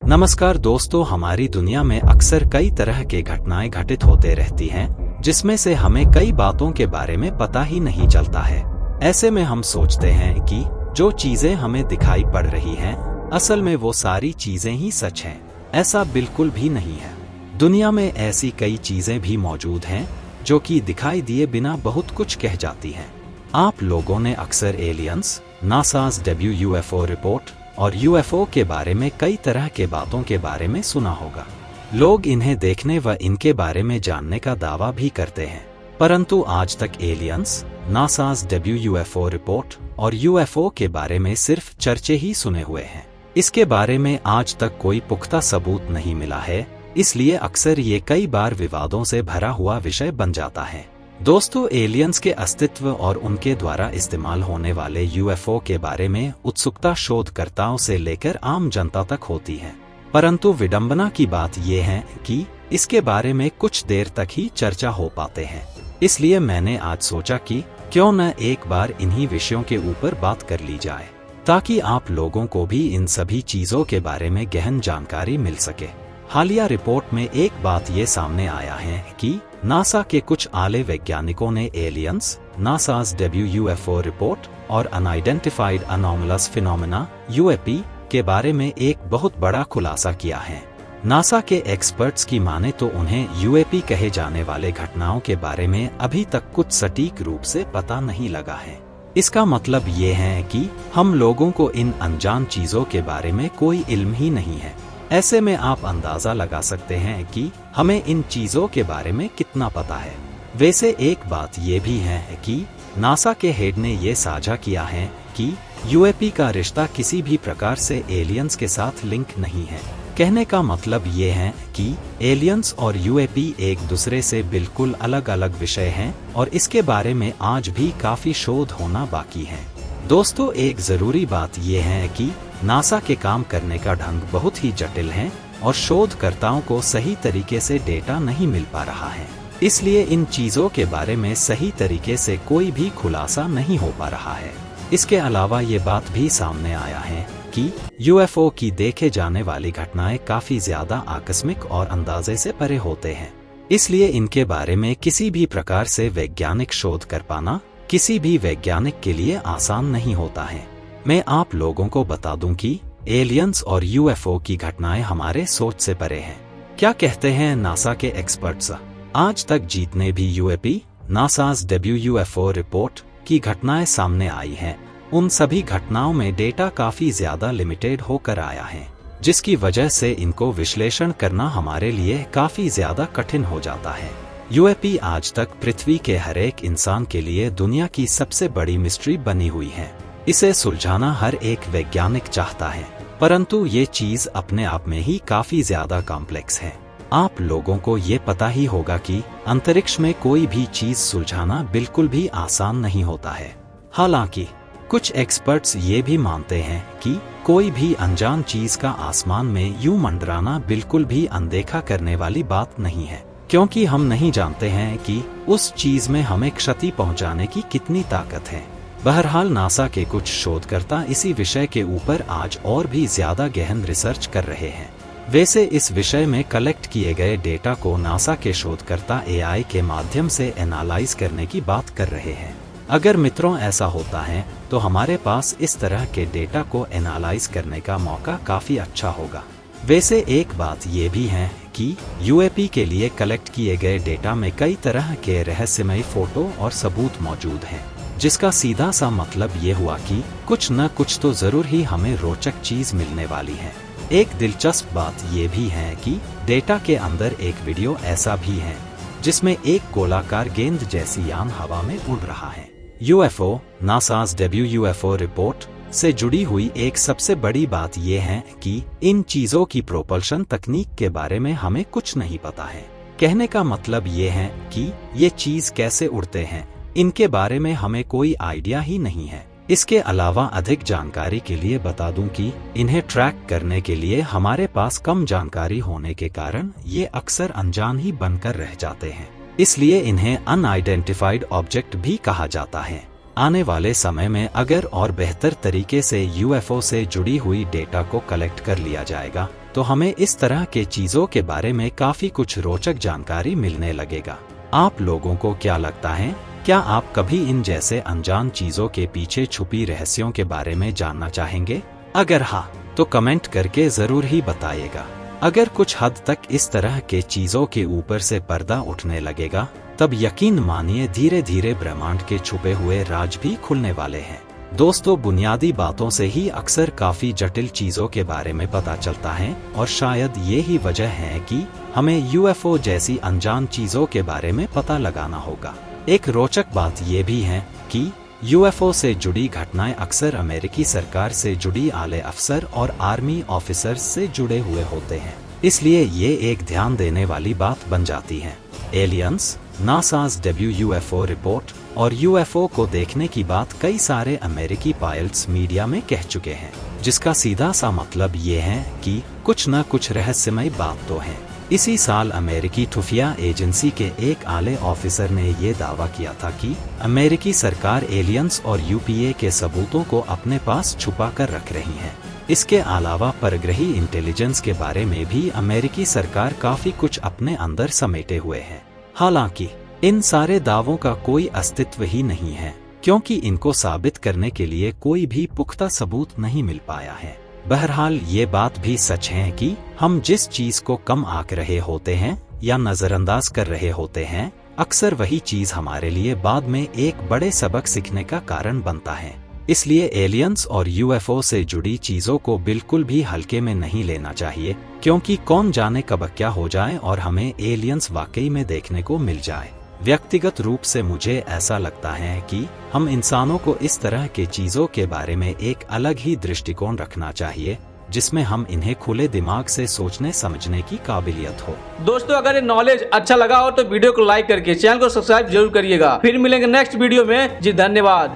नमस्कार दोस्तों, हमारी दुनिया में अक्सर कई तरह के घटनाएं घटित होते रहती हैं, जिसमें से हमें कई बातों के बारे में पता ही नहीं चलता है। ऐसे में हम सोचते हैं कि जो चीजें हमें दिखाई पड़ रही हैं, असल में वो सारी चीजें ही सच हैं। ऐसा बिल्कुल भी नहीं है। दुनिया में ऐसी कई चीजें भी मौजूद हैं जो कि दिखाई दिए बिना बहुत कुछ कह जाती हैं। आप लोगों ने अक्सर aliens, NASA's debut UFO report और यूएफओ के बारे में कई तरह के बातों के बारे में सुना होगा। लोग इन्हें देखने व इनके बारे में जानने का दावा भी करते हैं, परंतु आज तक aliens, NASA's debut UFO report और यूएफओ के बारे में सिर्फ चर्चे ही सुने हुए हैं। इसके बारे में आज तक कोई पुख्ता सबूत नहीं मिला है, इसलिए अक्सर ये कई बार विवादों से भरा हुआ विषय बन जाता है। दोस्तों, एलियंस के अस्तित्व और उनके द्वारा इस्तेमाल होने वाले यूएफओ के बारे में उत्सुकता शोधकर्ताओं से लेकर आम जनता तक होती है, परंतु विडंबना की बात यह है कि इसके बारे में कुछ देर तक ही चर्चा हो पाते हैं। इसलिए मैंने आज सोचा कि क्यों न एक बार इन्हीं विषयों के ऊपर बात कर ली जाए, ताकि आप लोगों को भी इन सभी चीजों के बारे में गहन जानकारी मिल सके। हालिया रिपोर्ट में एक बात ये सामने आया है कि नासा के कुछ आले वैज्ञानिकों ने aliens, NASA's debut UFO report और अनआइडेंटिफाइड अनोमलस फिनोमेना यूएपी के बारे में एक बहुत बड़ा खुलासा किया है। नासा के एक्सपर्ट्स की माने तो उन्हें यूएपी कहे जाने वाले घटनाओं के बारे में अभी तक कुछ सटीक रूप से पता नहीं लगा है। इसका मतलब ये है कि हम लोगों को इन अनजान चीजों के बारे में कोई इल्म ही नहीं है। ऐसे में आप अंदाजा लगा सकते हैं कि हमें इन चीजों के बारे में कितना पता है। वैसे एक बात ये भी है कि नासा के हेड ने ये साझा किया है कि यूएपी का रिश्ता किसी भी प्रकार से एलियंस के साथ लिंक नहीं है। कहने का मतलब ये है कि एलियंस और यूएपी एक दूसरे से बिल्कुल अलग अलग विषय हैं और इसके बारे में आज भी काफी शोध होना बाकी है। दोस्तों, एक जरूरी बात यह है कि नासा के काम करने का ढंग बहुत ही जटिल है और शोधकर्ताओं को सही तरीके से डेटा नहीं मिल पा रहा है। इसलिए इन चीजों के बारे में सही तरीके से कोई भी खुलासा नहीं हो पा रहा है। इसके अलावा ये बात भी सामने आया है कि यूएफओ की देखे जाने वाली घटनाएं काफी ज्यादा आकस्मिक और अंदाजे से परे होते हैं। इसलिए इनके बारे में किसी भी प्रकार से वैज्ञानिक शोध कर पाना किसी भी वैज्ञानिक के लिए आसान नहीं होता है। मैं आप लोगों को बता दूं कि एलियंस और यूएफओ की घटनाएं हमारे सोच से परे हैं। क्या कहते हैं नासा के एक्सपर्ट्स? आज तक जितने भी UAP, NASA's debut UFO report की घटनाएं सामने आई हैं, उन सभी घटनाओं में डेटा काफी ज्यादा लिमिटेड होकर आया है, जिसकी वजह से इनको विश्लेषण करना हमारे लिए काफी ज्यादा कठिन हो जाता है। यूएपी आज तक पृथ्वी के हर एक इंसान के लिए दुनिया की सबसे बड़ी मिस्ट्री बनी हुई है। इसे सुलझाना हर एक वैज्ञानिक चाहता है, परंतु ये चीज अपने आप में ही काफी ज्यादा कॉम्प्लेक्स है। आप लोगों को ये पता ही होगा कि अंतरिक्ष में कोई भी चीज सुलझाना बिल्कुल भी आसान नहीं होता है। हालांकि कुछ एक्सपर्ट्स ये भी मानते हैं कि कोई भी अनजान चीज का आसमान में यूं मंडराना बिल्कुल भी अनदेखा करने वाली बात नहीं है, क्योंकि हम नहीं जानते हैं कि उस चीज में हमें क्षति पहुंचाने की कितनी ताकत है। बहरहाल नासा के कुछ शोधकर्ता इसी विषय के ऊपर आज और भी ज्यादा गहन रिसर्च कर रहे हैं। वैसे इस विषय में कलेक्ट किए गए डेटा को नासा के शोधकर्ता एआई के माध्यम से एनालाइज करने की बात कर रहे हैं। अगर मित्रों ऐसा होता है तो हमारे पास इस तरह के डेटा को एनालाइज करने का मौका काफी अच्छा होगा। वैसे एक बात ये भी है कि यूएपी के लिए कलेक्ट किए गए डेटा में कई तरह के रहस्यमयी फोटो और सबूत मौजूद हैं, जिसका सीधा सा मतलब ये हुआ कि कुछ न कुछ तो जरूर ही हमें रोचक चीज मिलने वाली है। एक दिलचस्प बात ये भी है कि डेटा के अंदर एक वीडियो ऐसा भी है जिसमें एक गोलाकार गेंद जैसी यान हवा में उड़ रहा है। UFO, NASA's debut UFO report से जुड़ी हुई एक सबसे बड़ी बात यह है कि इन चीजों की प्रोपल्शन तकनीक के बारे में हमें कुछ नहीं पता है। कहने का मतलब ये है कि ये चीज कैसे उड़ते हैं, इनके बारे में हमें कोई आइडिया ही नहीं है। इसके अलावा अधिक जानकारी के लिए बता दूं कि इन्हें ट्रैक करने के लिए हमारे पास कम जानकारी होने के कारण ये अक्सर अनजान ही बनकर रह जाते हैं। इसलिए इन्हें अनआइडेंटिफाइड ऑब्जेक्ट भी कहा जाता है। आने वाले समय में अगर और बेहतर तरीके से यूएफओ से जुड़ी हुई डेटा को कलेक्ट कर लिया जाएगा तो हमें इस तरह के चीजों के बारे में काफी कुछ रोचक जानकारी मिलने लगेगा। आप लोगों को क्या लगता है, क्या आप कभी इन जैसे अनजान चीजों के पीछे छुपी रहस्यों के बारे में जानना चाहेंगे? अगर हाँ, तो कमेंट करके जरूर ही बताइएगा। अगर कुछ हद तक इस तरह के चीजों के ऊपर से पर्दा उठने लगेगा, तब यकीन मानिए धीरे धीरे ब्रह्मांड के छुपे हुए राज भी खुलने वाले हैं। दोस्तों, बुनियादी बातों से ही अक्सर काफी जटिल चीजों के बारे में पता चलता है और शायद ये ही वजह है कि हमें यूएफओ जैसी अनजान चीजों के बारे में पता लगाना होगा। एक रोचक बात ये भी है कि यूएफओ से जुड़ी घटनाएं अक्सर अमेरिकी सरकार से जुड़ी आले अफसर और आर्मी ऑफिसर्स से जुड़े हुए होते हैं, इसलिए ये एक ध्यान देने वाली बात बन जाती है। एलियंस, नासा's यूएफओ रिपोर्ट और यूएफओ को देखने की बात कई सारे अमेरिकी पायलट्स मीडिया में कह चुके हैं, जिसका सीधा सा मतलब ये है कि कुछ न कुछ रहस्यमय बात तो है। इसी साल अमेरिकी खुफिया एजेंसी के एक आले ऑफिसर ने ये दावा किया था कि अमेरिकी सरकार एलियंस और यूपीए के सबूतों को अपने पास छुपा कर रख रही है। इसके अलावा परग्रही इंटेलिजेंस के बारे में भी अमेरिकी सरकार काफी कुछ अपने अंदर समेटे हुए है। हालांकि इन सारे दावों का कोई अस्तित्व ही नहीं है, क्योंकि इनको साबित करने के लिए कोई भी पुख्ता सबूत नहीं मिल पाया है। बहरहाल ये बात भी सच है कि हम जिस चीज को कम आंक रहे होते हैं या नजरअंदाज कर रहे होते हैं, अक्सर वही चीज हमारे लिए बाद में एक बड़े सबक सीखने का कारण बनता है। इसलिए एलियंस और यूएफओ से जुड़ी चीजों को बिल्कुल भी हल्के में नहीं लेना चाहिए, क्योंकि कौन जाने कब क्या हो जाए और हमें एलियंस वाकई में देखने को मिल जाए। व्यक्तिगत रूप से मुझे ऐसा लगता है कि हम इंसानों को इस तरह के चीजों के बारे में एक अलग ही दृष्टिकोण रखना चाहिए, जिसमें हम इन्हें खुले दिमाग से सोचने समझने की काबिलियत हो। दोस्तों, अगर ये नॉलेज अच्छा लगा हो तो वीडियो को लाइक करके चैनल को सब्सक्राइब जरूर करिएगा। फिर मिलेंगे नेक्स्ट वीडियो में। जी धन्यवाद।